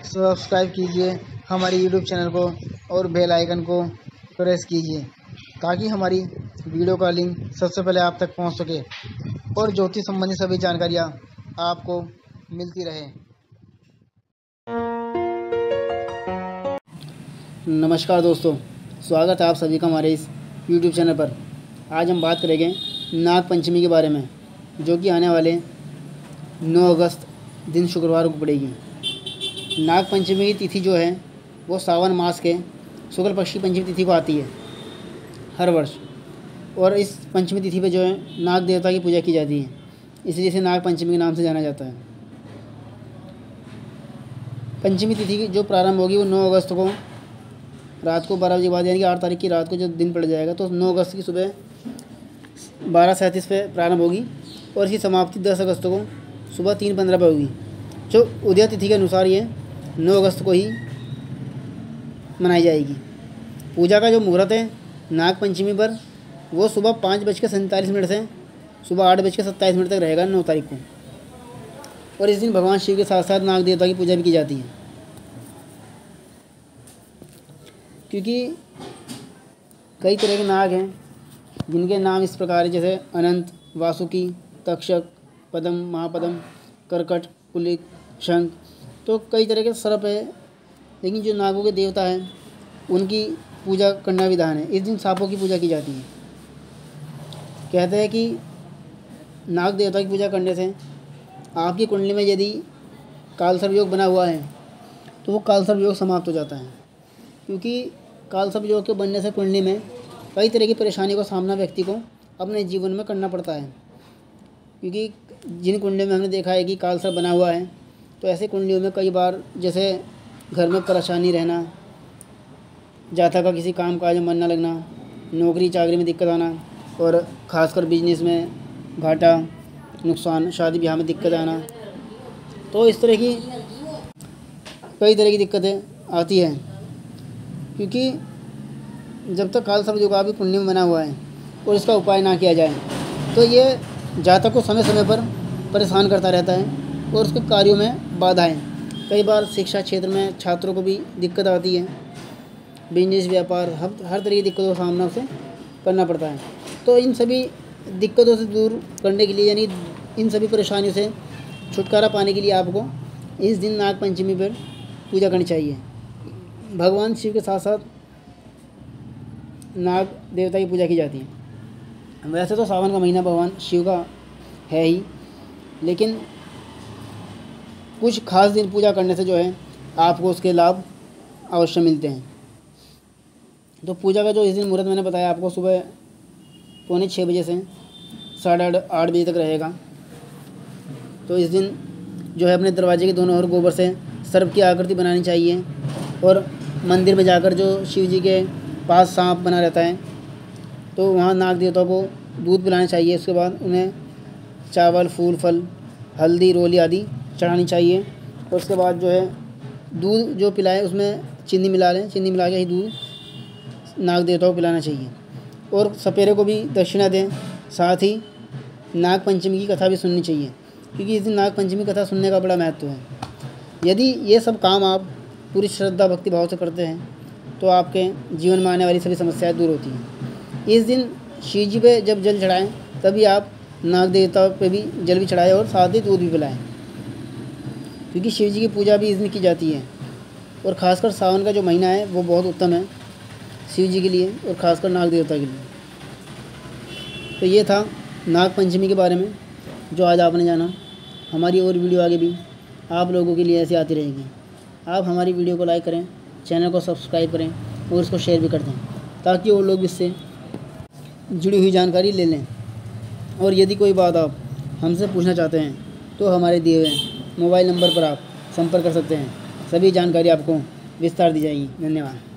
Subscribe कीजिए हमारी YouTube channel को और बेल आइकन को प्रेस कीजिए ताकि हमारी वीडियो का लिंक सबसे पहले आप तक पहुंच सके और ज्योतिष संबंधी सभी जानकारियां आपको मिलती रहे। नमस्कार दोस्तों, स्वागत है आप सभी का हमारे इस यूट्यूब चैनल पर। आज हम बात करेंगे नाग पंचमी के बारे में, जो कि आने वाले 9 अगस्त दिन शुक्रवार को पड़ेगी। नाग पंचमी की तिथि जो है वो सावन मास के शुक्ल पक्ष की पंचमी तिथि को आती है हर वर्ष, और इस पंचमी तिथि पे जो है नाग देवता की पूजा की जाती है, इसलिए इसे नाग पंचमी के नाम से जाना जाता है। पंचमी तिथि की जो प्रारंभ होगी वो 9 अगस्त को रात को 12 बजे के बाद, यानी कि 8 तारीख की रात को जो दिन पड़ जाएगा, तो 9 अगस्त की सुबह 12:37 पे प्रारंभ होगी और इसकी समाप्ति 10 अगस्त को सुबह 3:15 पर होगी। जो उदय तिथि के अनुसार ये 9 अगस्त को ही मनाई जाएगी। पूजा का जो मुहूर्त है नाग पंचमी पर वो सुबह 5:47 से सुबह 8:27 तक रहेगा 9 तारीख को, और इस दिन भगवान शिव के साथ साथ नाग देवता की पूजा भी की जाती है। क्योंकि कई तरह के नाग हैं जिनके नाम इस प्रकार है, जैसे अनंत, वासुकी, तक्षक, पद्म, महापद्म, कर्कट, कुलिक, शंख। तो कई तरह के सर्प है, लेकिन जो नागों के देवता हैं उनकी पूजा करना विधान है। इस दिन सांपों की पूजा की जाती है। कहते हैं कि नाग देवता की पूजा करने से आपकी कुंडली में यदि कालसर्प योग बना हुआ है तो वो कालसर्प योग समाप्त हो जाता है। क्योंकि कालसर्प योग के बनने से कुंडली में कई तरह की परेशानी का सामना व्यक्ति को अपने जीवन में करना पड़ता है। क्योंकि जिन कुंडलियों में हमने देखा है कि कालसर्प बना हुआ है, तो ऐसे कुंडलियों में कई बार जैसे घर में परेशानी रहना, जाता का किसी काम काज में मन न लगना, नौकरी चाकरी में दिक्कत आना, और ख़ासकर बिजनेस में घाटा, नुकसान, शादी ब्याह में दिक्कत आना, तो इस तरह की कई तरह की दिक्कतें आती हैं। क्योंकि जब तक कालसर्प योग आपकी कुंडली में बना हुआ है और इसका उपाय ना किया जाए तो ये जातक को समय समय पर परेशान करता रहता है और उसके कार्यों में बाधाएं। कई बार शिक्षा क्षेत्र में छात्रों को भी दिक्कत आती है, बिजनेस व्यापार हर तरह की दिक्कतों का सामना उसे करना पड़ता है। तो इन सभी दिक्कतों से दूर करने के लिए, यानी इन सभी परेशानियों से छुटकारा पाने के लिए आपको इस दिन नाग पंचमी पर पूजा करनी चाहिए। भगवान शिव के साथ साथ नाग देवता की पूजा की जाती है। वैसे तो सावन का महीना भगवान शिव का है ही, लेकिन कुछ खास दिन पूजा करने से जो है आपको उसके लाभ अवश्य मिलते हैं। तो पूजा का जो इस दिन मुहूर्त मैंने बताया आपको, सुबह 5:45 बजे से 8:30 बजे तक रहेगा। तो इस दिन जो है अपने दरवाजे के दोनों ओर गोबर से सर्प की आकृति बनानी चाहिए, और मंदिर में जाकर जो शिव जी के पास सांप बना रहता है तो वहाँ नाग देवता को दूध पिलाना चाहिए। उसके बाद उन्हें चावल, फूल, फल, हल्दी, रोली आदि चढ़ानी चाहिए। और उसके बाद जो है दूध जो पिलाएं उसमें चीनी मिला लें, चीनी मिला के ही दूध नाग देवता को पिलाना चाहिए। और सपेरे को भी दक्षिणा दें। साथ ही नाग पंचमी की कथा भी सुननी चाहिए, क्योंकि इस दिन नाग पंचमी कथा सुनने का बड़ा महत्व है। यदि ये सब काम आप पूरी श्रद्धा भक्ति भाव से करते हैं तो आपके जीवन में आने वाली सभी समस्याएं दूर होती हैं। इस दिन शिव जी पे जब जल चढ़ाएं तभी आप नाग देवता पे भी जल भी चढ़ाएं और साथ ही दूध भी पिलाएं, क्योंकि शिव जी की पूजा भी इस दिन की जाती है। और ख़ासकर सावन का जो महीना है वो बहुत उत्तम है शिव जी के लिए और ख़ासकर नाग देवता के लिए। तो ये था नाग पंचमी के बारे में जो आज आपने जाना। हमारी और वीडियो आगे भी आप लोगों के लिए ऐसी आती रहेगी। आप हमारी वीडियो को लाइक करें, चैनल को सब्सक्राइब करें और इसको शेयर भी कर दें, ताकि वो लोग इससे जुड़ी हुई जानकारी ले लें। और यदि कोई बात आप हमसे पूछना चाहते हैं तो हमारे दिए हुए मोबाइल नंबर पर आप संपर्क कर सकते हैं। सभी जानकारी आपको विस्तार दी जाएगी। धन्यवाद।